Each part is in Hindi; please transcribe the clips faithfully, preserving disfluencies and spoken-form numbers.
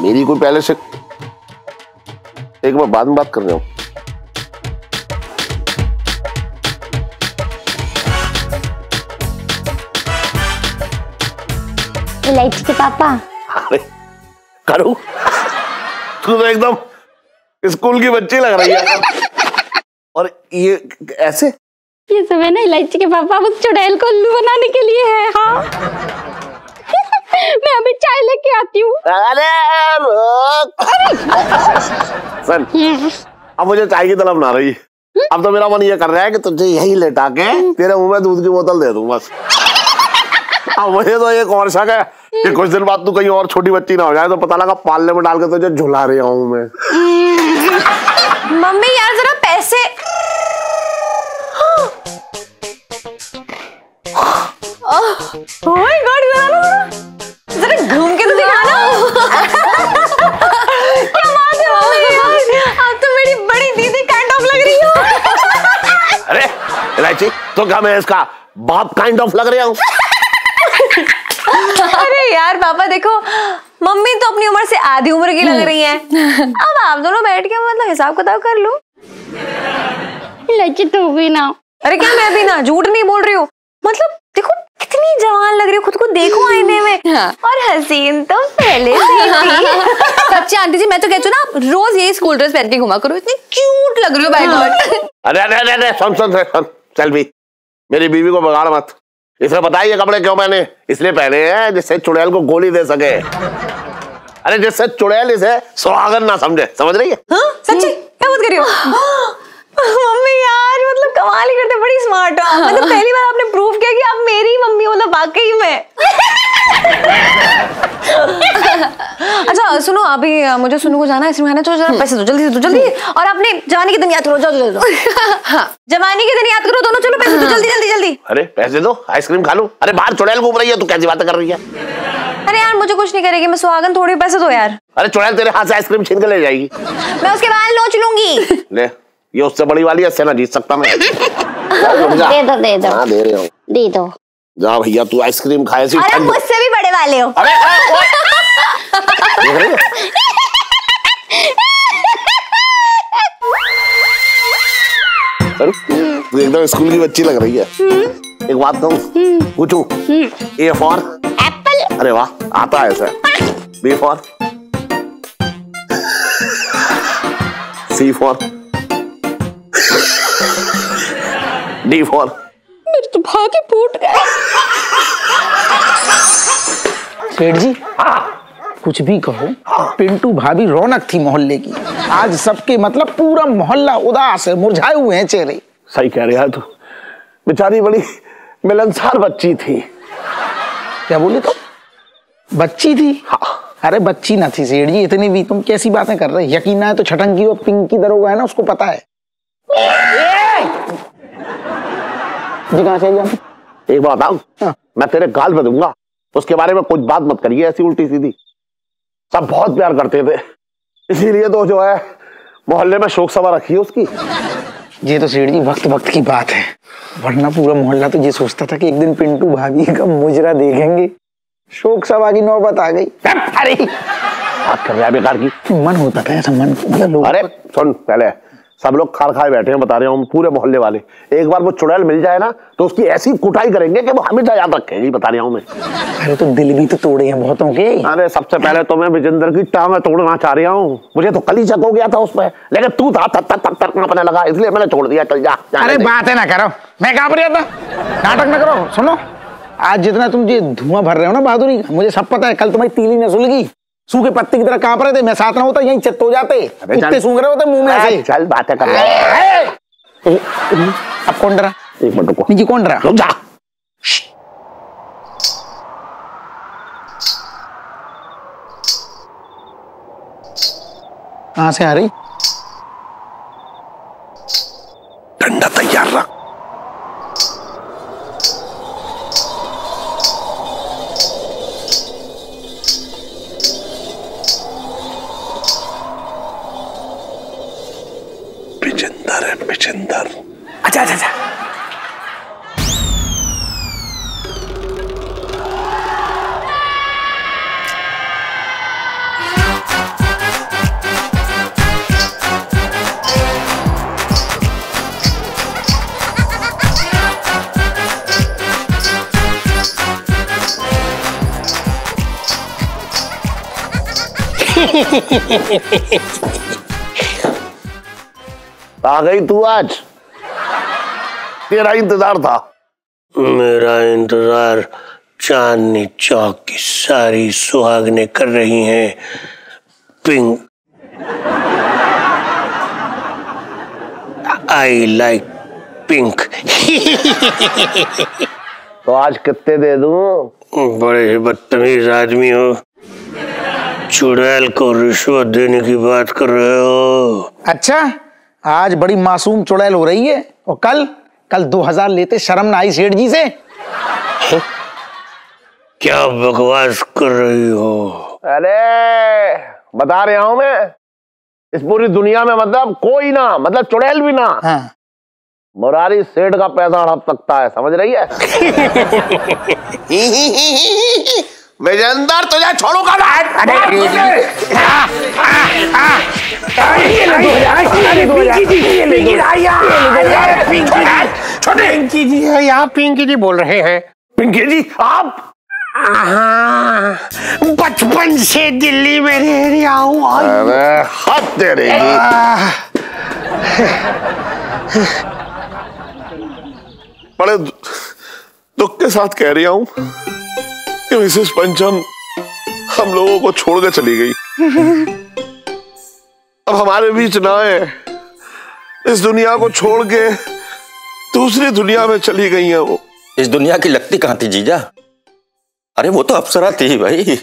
मेरी कोई पहले से, एक बार बाद में बात कर रहा हूँ। इलायची के पापा। अरे करूँ, तू तो एकदम स्कूल की बच्ची लग रही है। और ये ऐसे, ये सब है ना इलायची के पापा, उस चुड़ैल को उल्लू बनाने के लिए है। हाँ। मैं अभी चाय लेके आती हूँ। अरे सुन, अब मुझे चाय की तलब ना रही। अब तो मेरा मन ये कर रहा है कि तुझे यही लेटा के तेरे मुंह में दूध की बोतल दे दूं बस। अब मुझे तो एक और शक है कि कुछ दिन बाद तू कहीं और छोटी बच्ची ना हो जाए तो पता लगा पालने में डाल के तुझे झुला रही हूँ मैं। मम्मी यार जरा पैसे। ओह गॉड, जरा घूम के तो दिखाना। क्या बात है मम्मी, आप तो मेरी बड़ी दीदी काइंड ऑफ लग रही हो। अरे इलायची, तो क्या मैं इसका बाप काइंड ऑफ लग रहा हूँ? अरे यार पापा देखो, मम्मी तो अपनी उम्र से आधी उम्र की लग रही हैं। अब आप दोनों बैठ के मतलब हिसाब किताब कर लो। इलायची तू भी ना। अरे क्या मैं भी ना, झूठ नहीं बोल रही हूँ। मतलब देखो कितनी जवान लग रही हो, खुद को देखो आईने में। हाँ। और हसीन तो पहले से ही थी। सच्ची आंटी जी, मैं तो कहती हूँ ना रोज यही स्कूल ड्रेस पहन के घुमा करो, इतनी क्यूट लग रही हो। By God. अरे अरे अरे अरे सुन सुन सुन, चल भी, मेरी बीवी को बिगाड़ मत। इसे बताइए कपड़े क्यों पहने? इसलिए पहने हैं जिससे चुड़ैल को गोली दे सके। अरे जिससे चुड़ैल इसे सुहागन ना समझे, समझ रही है? हाँ सच्ची, क्या बात कर रही हो? मम्मी यार मतलब कमाल ही करते, बड़ी स्मार्ट हो। मतलब पहली बार आपने प्रूव किया कि आप मेरी मम्मी, मतलब वाकई में। अच्छा सुनो, अभी मुझे सुनू को जाना है, इसमें तो जरा पैसे दो जल्दी से, जल्दी। और अपने जवानी के दिन याद करो, जाओ जाओ जाओ। हाँ जवानी के दिन याद करो दोनों, चलो पैसे दो जल्दी जल्दी जल्दी। अरे पैसे दो, आइसक्रीम खा लूं। अरे बाहर चुड़ैल घूम रही है, तू कैसी बातें कर रही है? अरे यार मुझे कुछ नहीं करेगी, मैं सुहागन थोड़ी, पैसे दो यार। अरे चुड़ैल तेरे हाथ से आइसक्रीम छीन के ले जाएगी। मैं उसके बाल नोच लूंगी। ले, ये उससे बड़ी वाली है, इससे ना जीत सकता मैं। दे दो दे दो। हाँ दे रहे हो, दे दो। जा भैया, तू आइसक्रीम खाए सी। अरे मुझसे भी बड़े वाले हो। अरे तू एकदम स्कूल की बच्ची लग रही है। एक बात कहूँ, पूछूं? A for apple. अरे वाह, आता है sir. B for C for D for. मेरे तो भागे फूट गए। सेठ जी, कुछ भी कहो, पिंटू भाभी रौनक थी मोहल्ले की। आज सबके मतलब पूरा मोहल्ला उदास है, मुरझाए हुए हैं चेहरे। सही कह रही है तू, बेचारी बड़ी मिलनसार बच्ची थी। क्या बोली तो? बच्ची थी? हाँ। अरे बच्ची ना थी सेठ जी, इतनी भी तुम कैसी बातें कर रहे? यकीन ना है तो छटंकी और पिंकी दरोगा है ना, उसको पता है। जी कहाँ से? एक बात बताऊं? हाँ। मैं तेरे गाल पे दूंगा, उसके बारे में कुछ बात मत करिए ऐसी उल्टी सीधी। सब बहुत प्यार करते थे, इसीलिए तो जो है मोहल्ले में शोक सभा रखी है उसकी। ये तो सेठ जी वक्त वक्त की बात है, वरना पूरा मोहल्ला तो ये सोचता था कि एक दिन पिंटू भाभी का मुजरा देखेंगे। शोक सभा की नौबत आ गई। अरे बात कर रहा है बेकार की। मन होता था ऐसा, मन मतलब। अरे सुन, पहले सब लोग खार खाए बैठे हैं, बता रहे हूँ पूरे मोहल्ले वाले। एक बार वो चुड़ैल मिल जाए ना तो उसकी ऐसी कुटाई करेंगे कि वो हमेशा याद रखेगी, बता रहा हूँ मैं। अरे तो दिल भी तो तोड़े हैं बहुतों के। अरे सबसे पहले तो मैं विजेंद्र की टांग तोड़ना चाह रहा हूँ। मुझे तो कल ही शक हो गया था उस पर, लेकिन तू था तक तक तक कांपने लगा, इसलिए मैंने छोड़ दिया। चल जा। अरे बात है ना करो, मैं कांप रहा था। नाटक ना करो। सुनो, आज जितना तुम ये धुआं भर रहे हो ना बहादुरी, मुझे सब पता है। कल तुम्हारी तीली न सुलगी, सूखे पत्ते की तरह कांप रहे थे, मैं साथ ना होता यहीं चित्त हो जाते। इतने सूंघ रहे होते मुंह में ऐसे। चल बातें कर रहा है। अब कौन डरा? एक मिनट रुको। जी कौन डरा? रुक जा। कहां से आ रही? डंडा तैयार रख। विजेंद्र है, विजेंद्र। अच्छा अच्छा अच्छा। आ गई तू आज, तेरा इंतजार था। मेरा इंतजार चांदनी चौक की सारी सुहागनें कर रही हैं। Pink, I like pink. तो आज कितने दे दूं? बड़े ही बदतमीज आदमी हो, चुड़ैल को रिश्वत देने की बात कर रहे हो। अच्छा, आज बड़ी मासूम चुड़ैल हो रही है, और कल कल दो हजार लेते शर्म ना आई सेठ जी से? है? क्या बकवास कर रही हो? अरे बता रहा हूं मैं, इस पूरी दुनिया में मतलब कोई ना, मतलब चुड़ैल भी ना, हाँ। मुरारी सेठ का पैसा हड़प सकता है, समझ रही है? विजेंदर तुझे छोड़ूंगा मैं। पिंकी जी है यहाँ, पिंकी जी बोल रहे हैं। पिंकी जी आप? हाँ, बचपन से दिल्ली में रह रहा हूँ। अरे हद तेरे की। बड़े दुख के साथ कह रहा हूँ कि मिसेस पंचम हम लोगों को छोड़ के चली गई। अब हमारे बीच ना है, इस दुनिया को छोड़ के दूसरी दुनिया में चली गई है वो। इस दुनिया की लगती कहाँ थी जीजा? अरे वो तो अप्सरा थी भाई।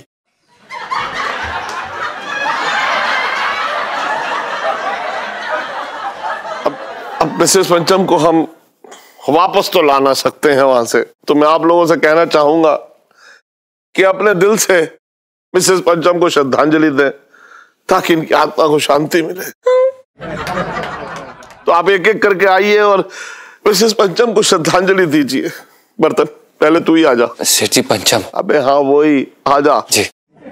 अब अब मिसेस पंचम को हम वापस तो ला ना सकते हैं वहां से, तो मैं आप लोगों से कहना चाहूंगा कि अपने दिल से मिसेस पंचम को श्रद्धांजलि दें ताकि इनकी आत्मा को शांति मिले। तो आप एक एक करके आइए और मिसेस पंचम को श्रद्धांजलि दीजिए। बर्तन पहले तू ही आजा। सेठ जी पंचम? अबे हाँ वही, आजा जी।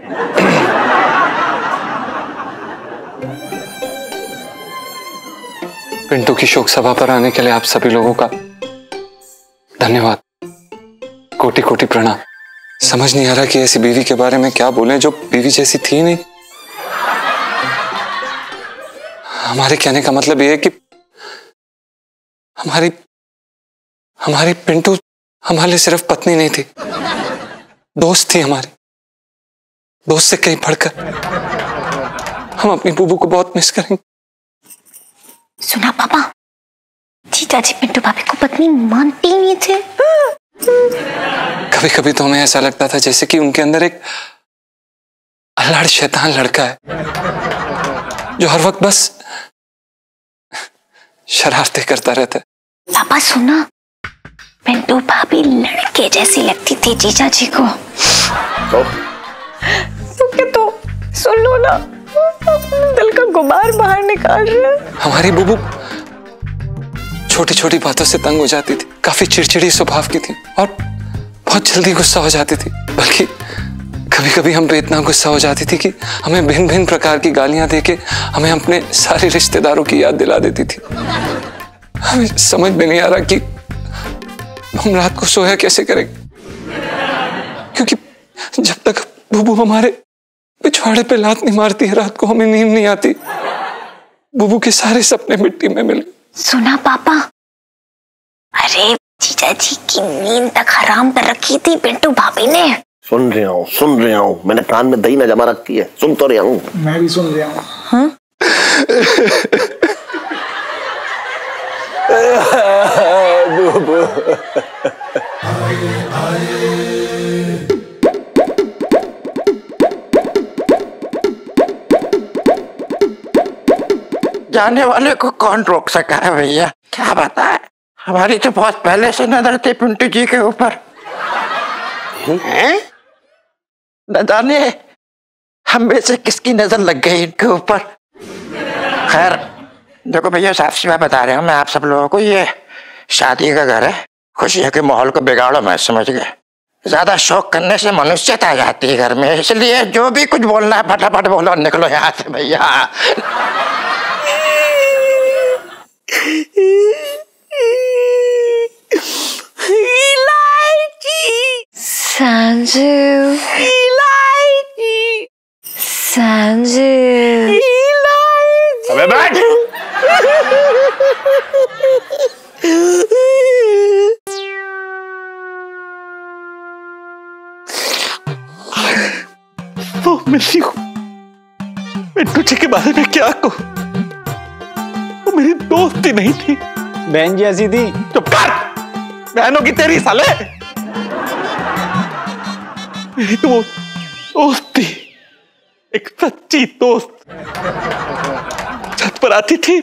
पिंटू की शोक सभा पर आने के लिए आप सभी लोगों का धन्यवाद, कोटि कोटि प्रणाम। समझ नहीं आ रहा कि ऐसी बीवी के बारे में क्या बोले जो बीवी जैसी थी नहीं। हमारे कहने का मतलब यह है कि हमारी हमारी पिंटू हमारे लिए सिर्फ पत्नी नहीं थी, दोस्त थी हमारी। दोस्त से कहीं बढ़कर हम अपनी बुबू को बहुत मिस करेंगे। सुना पापा, जीजाजी पिंटू भाभी को पत्नी मानते ही नहीं थे। कभी कभी तो हमें ऐसा लगता था जैसे कि उनके अंदर एक अल्लाड़ शैतान लड़का है जो हर वक्त बस शरारतें करता रहता है। पापा सुना, पिंटू भाभी लड़के जैसी लगती थी जीजाजी को। तो, तो क्या, तो सुन लो ना, अपने दिल का गुबार बाहर निकाल रहे हैं। हमारी बुबू छोटी छोटी बातों से तंग हो जाती थी, काफी चिड़चिड़ी स्वभाव की थी और बहुत जल्दी गुस्सा हो जाती थी। बल्कि कभी कभी हम पे इतना गुस्सा हो जाती थी कि हमें भिन्न भिन्न प्रकार की गालियां देके हमें अपने सारे रिश्तेदारों की याद दिला देती थी। हमें समझ में नहीं आ रहा कि हम रात को सोया कैसे करेंगे, क्योंकि जब तक बुबू हमारे पिछवाड़े पे लात नहीं मारती है रात को हमें नींद नहीं आती। बुबू के सारे सपने मिट्टी में मिल गए। सुना पापा, अरे जीजाजी की नींद तक हराम कर रखी थी पिंटू भाभी ने। सुन रहा हूँ सुन रहा हूँ, मैंने कान में दही ना जमा रखी है, सुन तो रहा हूँ। मैं भी सुन रहा हूँ। हाँ? जाने वाले को कौन रोक सका है भैया, क्या बताए। हमारी तो बहुत पहले से नजर थी पिंटू जी के ऊपर। न जाने हम में से किसकी नजर लग गई इनके ऊपर। खैर देखो भैया, साफ सी बात बता रहे हूँ मैं आप सब लोगों को, ये शादी का घर है, खुशियों के माहौल को बिगाड़ो मैं, समझ गए। ज्यादा शौक करने से मनुष्यता आ जाती है घर में, इसलिए जो भी कुछ बोलना है फटाफट बोलो, निकलो यहाँ से भैया। संजू, संजू, मिलती हूँ, पिंटू जी के बारे में क्या कहूँ? वो मेरी दोस्त ही नहीं थी, बहन जैसी थी। चुप कर, बहनों की तेरी साले। मेरी तो वो दोस्त थी, एक सच्ची दोस्त। छत पर आती थी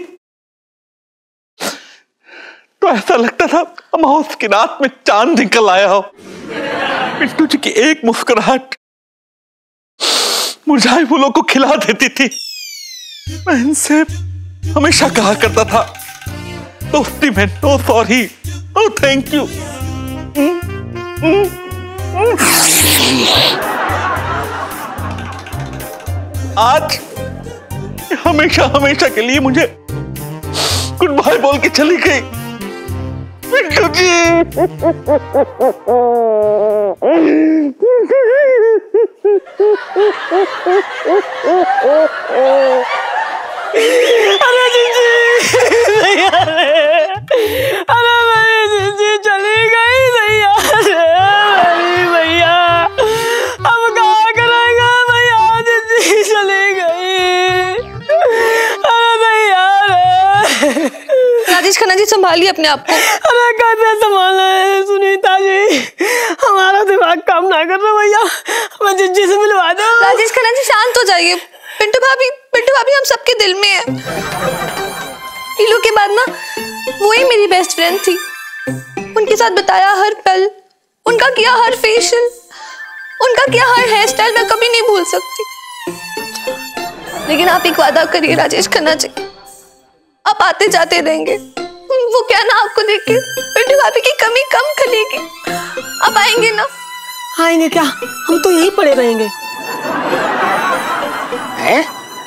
तो ऐसा लगता था अमावस की रात में चांद निकल आया हो। पिंटू जी की एक मुस्कुराहट मुरझाए फूलों को खिला देती थी। मैं इनसे हमेशा कहा करता था, दोस्ती में no sorry, no thank you. आज हमेशा हमेशा के लिए मुझे गुड बाय बोल के चली गई। पिंटू जी, अरे जीजी, अरे अरे मेरी जीजी चली गई भैया, अरे भैया अब कहाँ करेंगे भैया, जीजी चली गई, अरे भैया। राजेश खन्ना जी संभालिए अपने आप को। अरे कैसे संभालना है सुनीता जी, हमारा दिमाग काम ना कर रहा भैया, हमें जीजी से मिलवा दो। राजेश खन्ना जी शांत हो जाइए। पिंटू भाभी, पिंटू भाभी हम सबके दिल में है। इलू के बाद ना वो ही मेरी बेस्ट फ्रेंड थी। उनके साथ बताया हर पल, उनका किया हर फेशियल, उनका किया हर हेयर स्टाइल मैं कभी नहीं भूल सकती। लेकिन आप एक वादा करिए राजेश खन्ना जी, आप आते जाते रहेंगे। वो क्या ना आपको देख के पिंटू भाभी की कमी कम खलेगी। आप आएंगे ना? आएंगे क्या, हम तो यहीं पड़े रहेंगे। है?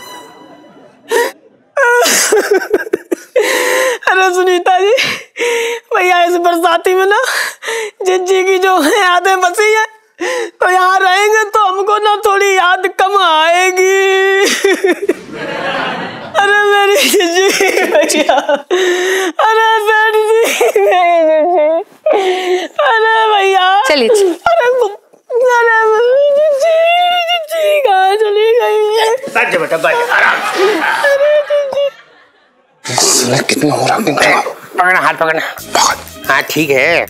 अरे सुनीता जी, भैया इस बरसाती में ना जिज्जी की जो है यादें बसी है, तो यहाँ रहेंगे तो हमको ना थोड़ी याद कम आएगी। अरे मेरी जिज्जी भैया, अरे मेरी जिज्जी, अरे भैया चलिए, अरे अरे जिज्जी, जिज्जी कहाँ चली गई है? बैठ जा बेटा, बैठ जा, आराम से। अरे जिज्जी, कितना हो रहा है? पकड़ना, हाथ पकड़ना। हाँ ठीक है।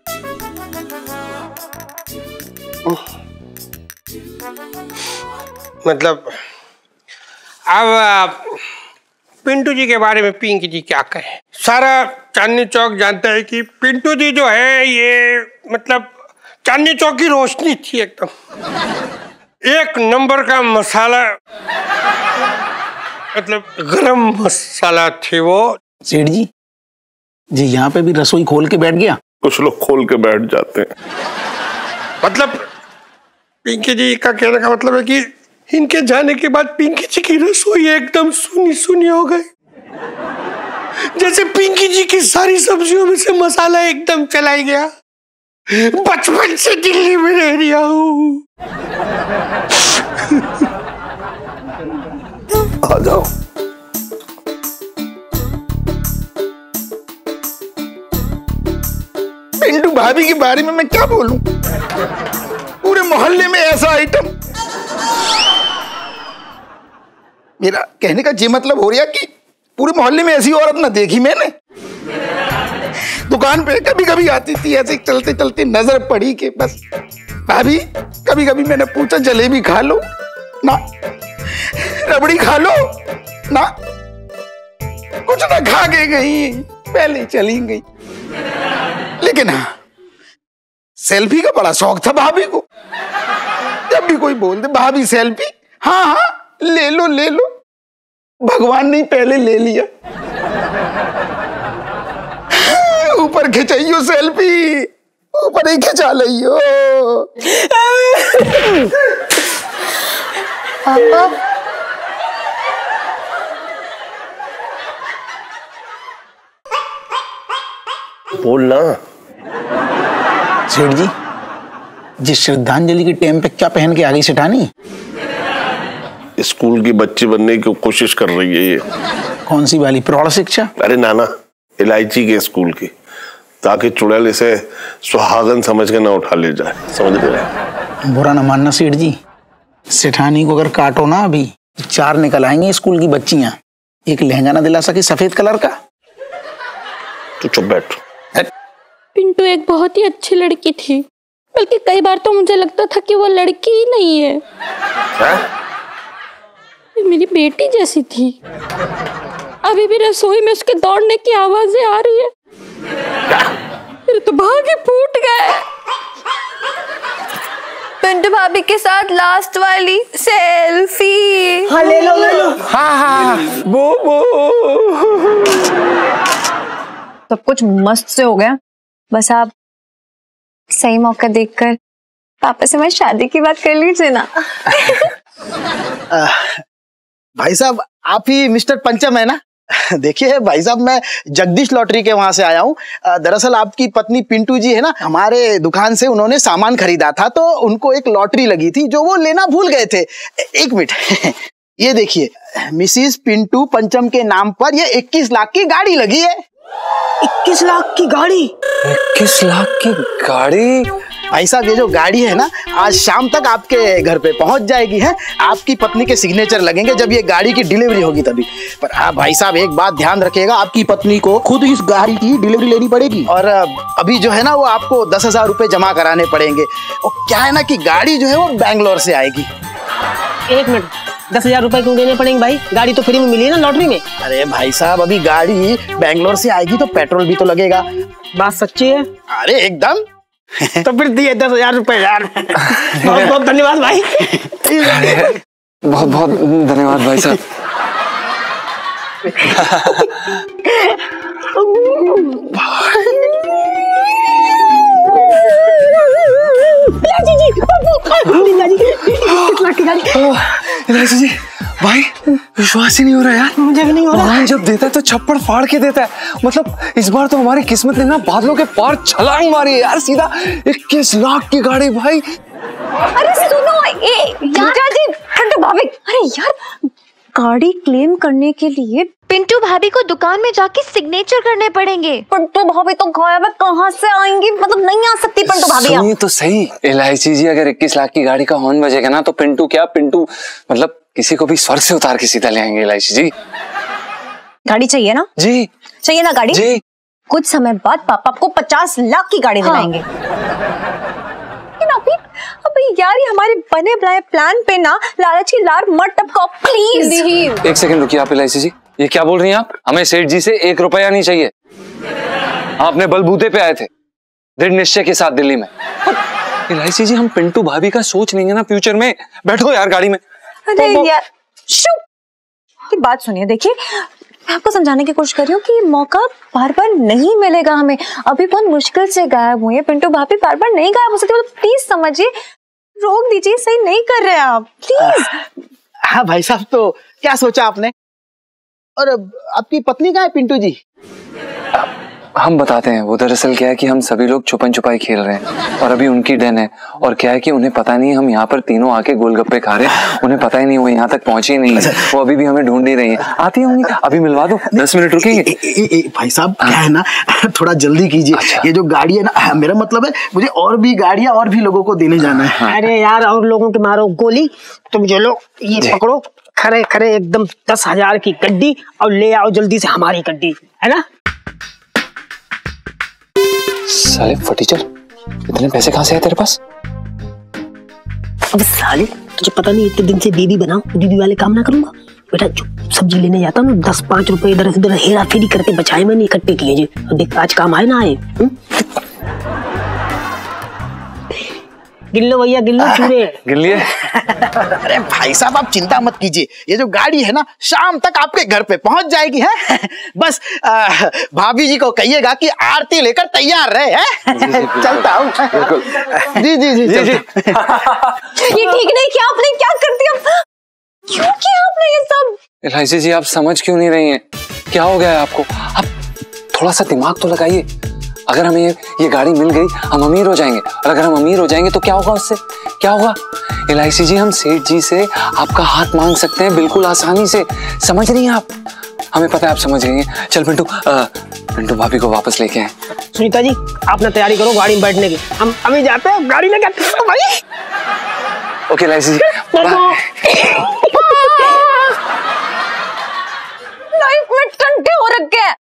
मतलब अब पिंटू जी के बारे में पिंकी जी क्या कहें? सारा चांदनी चौक जानता है कि पिंटू जी जो है ये मतलब चांदनी चौक की रोशनी थी, एकदम एक नंबर का मसाला, मतलब गरम मसाला थे वो। सेठ जी, जी यहाँ पे भी रसोई खोल के बैठ गया? कुछ लोग खोल के बैठ जाते हैं। मतलब पिंकी जी का कहने का मतलब है कि इनके जाने के बाद पिंकी जी की रसोई एकदम सुनी सुनी हो गई, जैसे पिंकी जी की सारी सब्जियों में से मसाला एकदम चला गया। बचपन से दिल्ली में रह रहा हूँ। आ जाओ। पिंटू भाभी के बारे में मैं क्या बोलूं? पूरे मोहल्ले में ऐसा आइटम। मेरा कहने का ये मतलब हो रहा कि पूरे मोहल्ले में ऐसी औरत ना देखी मैंने। दुकान पे कभी कभी आती थी, ऐसे चलते चलते नजर पड़ी कि बस भाभी, कभी कभी मैंने पूछा जलेबी खा लो ना, रबड़ी खा लो ना, कुछ ना खा के गई, पहले चली गई। लेकिन हाँ, सेल्फी का बड़ा शौक था भाभी को। जब भी कोई बोल दे भाभी सेल्फी, हाँ हाँ ले लो ले लो, भगवान ने पहले ले लिया। ऊपर खिंचाइयो सेल्फी, ऊपर ही खिंचा लियो। पापा, बोलना। सेठ जी, जिस श्रद्धांजलि के टाइम पे क्या पहन के आ गई सेठानी? स्कूल की बच्ची बनने की कोशिश कर रही है ये। कौन सी वाली, प्रौढ़ शिक्षा? अरे नाना, इलायची के स्कूल की, ताकि चुड़ैल इसे सुहागन समझ के ना उठा ले जाए, समझ रहे? बुरा ना मानना सेठ जी, सेठानी को अगर काटो ना अभी चार निकल आएंगे स्कूल की बच्चियां। एक लहंगा ना दिला सके सफेद कलर का। तू चुप बैठ। पिंटू एक बहुत ही अच्छी लड़की थी, बल्कि कई बार तो मुझे लगता था कि वो लड़की ही नहीं है, है? मेरी बेटी जैसी थी। अभी भी रसोई में उसके दौड़ने की आवाजें आ रही है। मेरे तो भाग ही फूट गए। पिंटू भाभी के साथ लास्ट वाली सेल्फी। हाँ ले लो ले लो। हाँ हाँ वो वो सब कुछ मस्त से हो गया, बस आप सही मौका देखकर पापा से मैं शादी की बात कर लीजिए ना। भाई साहब आप ही मिस्टर पंचम है ना? देखिए भाई साहब मैं जगदीश लॉटरी के वहां से आया हूँ। दरअसल आपकी पत्नी पिंटू जी है ना, हमारे दुकान से उन्होंने सामान खरीदा था तो उनको एक लॉटरी लगी थी जो वो लेना भूल गए थे। एक मिनट ये देखिए, मिसिस पिंटू पंचम के नाम पर ये इक्कीस लाख की गाड़ी लगी है। इक्कीस लाख की गाड़ी? इक्कीस लाख की गाड़ी? भाई साहब ये जो गाड़ी है ना आज शाम तक आपके घर पे पहुंच जाएगी है। आपकी पत्नी के सिग्नेचर लगेंगे जब ये गाड़ी की डिलीवरी होगी तभी। पर हाँ भाई साहब एक बात ध्यान रखिएगा, आपकी पत्नी को खुद इस गाड़ी की डिलीवरी लेनी पड़ेगी और अभी जो है ना वो आपको दस हजार रुपए जमा कराने पड़ेंगे। और क्या है ना कि गाड़ी जो है वो बैंगलोर से आएगी। एक मिनट, दस हजार रुपए क्यों देने पड़ेंगे भाई? गाड़ी तो फ्री में मिली है ना लॉटरी में। अरे भाई साहब अभी गाड़ी बैंगलोर से आएगी तो पेट्रोल भी तो लगेगा। बात सच्ची है? अरे एकदम। तो फिर दिए दस हजार रुपए यार। बहुत बहुत धन्यवाद भाई। बहुत बहुत धन्यवाद भाई साहब। इलायची जी भाई विश्वास ही नहीं हो रहा यार। मुझे भी नहीं हो रहा। भगवान जब देता है तो छप्पड़ फाड़ के देता है। मतलब इस बार तो हमारी किस्मत ने ना बादलों के पार छलांग मारी है यार, सीधा इक्कीस लाख की गाड़ी भाई। अरे सुनो ए जीजाजी पिंटू भाभी, अरे यार गाड़ी क्लेम करने के लिए पिंटू भाभी को दुकान में जाके सिग्नेचर करने पड़ेंगे। पिंटू भाभी तो गायब है, कहाँ से आएंगी? मतलब नहीं आ सकती पिंटू भाभी। सुनिए तो सही, इलायची जी अगर इक्कीस लाख की गाड़ी का हॉर्न बजेगा ना तो पिंटू क्या पिंटू मतलब किसी को भी स्वर्ग से उतार के सीधा ले आएंगे। इलायची जी गाड़ी चाहिए ना? जी चाहिए ना गाड़ी जी। कुछ समय बाद पापा आपको पचास लाख की गाड़ी दिलाएंगे। लेकिन अभी अभी यार ये हमारे बने बनाए प्लान पे ना लालच की लार मत टपकाओ प्लीज। एक सेकंड रुकिए आप इलायची जी, ये क्या बोल रही हैं आप? हमें सेठ जी से एक रुपया नहीं चाहिए। आपने बलबूते पे आए थे दृढ़ निश्चय के साथ दिल्ली में। इलायची जी हम पिंटू भाभी का सोच लेंगे ना फ्यूचर में। बैठो यार गाड़ी में। अरे यार शुभ की बात सुनिए, देखिए मैं आपको समझाने की कोशिश कर रही हूँ कि मौका बार बार नहीं मिलेगा हमें। अभी बहुत मुश्किल से गायब हुए पिंटू भाभी, बार बार नहीं गायब हो सकती। मतलब प्लीज समझिए, रोक दीजिए, सही नहीं कर रहे हैं आप प्लीज। हाँ भाई साहब तो क्या सोचा आपने? और आपकी पत्नी कहाँ है पिंटू जी? हम बताते हैं, वो दरअसल क्या है कि हम सभी लोग छुपन छुपाई खेल रहे हैं और अभी उनकी डन है। और क्या है कि उन्हें पता नहीं हम यहाँ पर तीनों आके गोलगप्पे खा रहे हैं, उन्हें पता ही नहीं, वो यहाँ तक पहुंची ही नहीं है। वो अभी भी हमें ढूंढ ही रही है। आती होंगी, अभी मिलवा दो, दस मिनट रुकेंगे। ए, ए, ए, भाई साहब क्या है ना थोड़ा जल्दी कीजिए। अच्छा। ये जो गाड़ी है ना, मेरा मतलब है मुझे और भी गाड़ियां और भी लोगों को देने जाना है। अरे यार और लोगों के मारो गोली, तुम जो लो ये पकड़ो, खरे खरे एकदम दस हजार की गड्डी और ले आओ जल्दी से हमारी गड्डी, है ना? साले फटीचर, इतने पैसे कहाँ से आए तेरे पास? अब साले तुझे पता नहीं इतने दिन से दीदी बनाओ, दीदी वाले काम ना करूंगा बेटा। जो सब्जी लेने जाता हूँ दस पांच रुपए इधर उधर हेरा फेरी करके बचाए मैंने, इकट्ठे किए जी। देख आज काम आए ना आए। गिन लो भैया, गिन लो चूरे। गिन लिए? अरे भाई साहब आप चिंता मत कीजिए, ये जो गाड़ी है ना शाम तक आपके घर पे पहुंच जाएगी है। बस आ, भाभी जी को कहिएगा कि आरती लेकर तैयार रहे हैं। चलता हूँ। जी जी जी जी, जी। ये ठीक नहीं किया आपने, क्या कर दिया? क्यों किया आपने ये सब? इलायची जी आप समझ क्यों नहीं रही हैं? क्या हो गया है आपको? आप थोड़ा सा दिमाग तो लगाइए। अगर हमें ये, ये गाड़ी मिल गई हम अमीर हो जाएंगे, और अगर हम अमीर हो जाएंगे तो क्या होगा उससे? क्या होगा इलायची जी? हम सेठ जी से आपका हाथ मांग सकते हैं बिल्कुल आसानी से। समझ रही हैं आप? हमें पता है आप समझ रही हैं। चल पिंटू, पिंटू भाभी को वापस लेके आए। सुनीता जी आपने तैयारी करो गाड़ी में बैठने की, हम अभी जाते हैं गाड़ी लेकर। ओके इलायची जी। लाइफ में टंटे हो रखे हैं।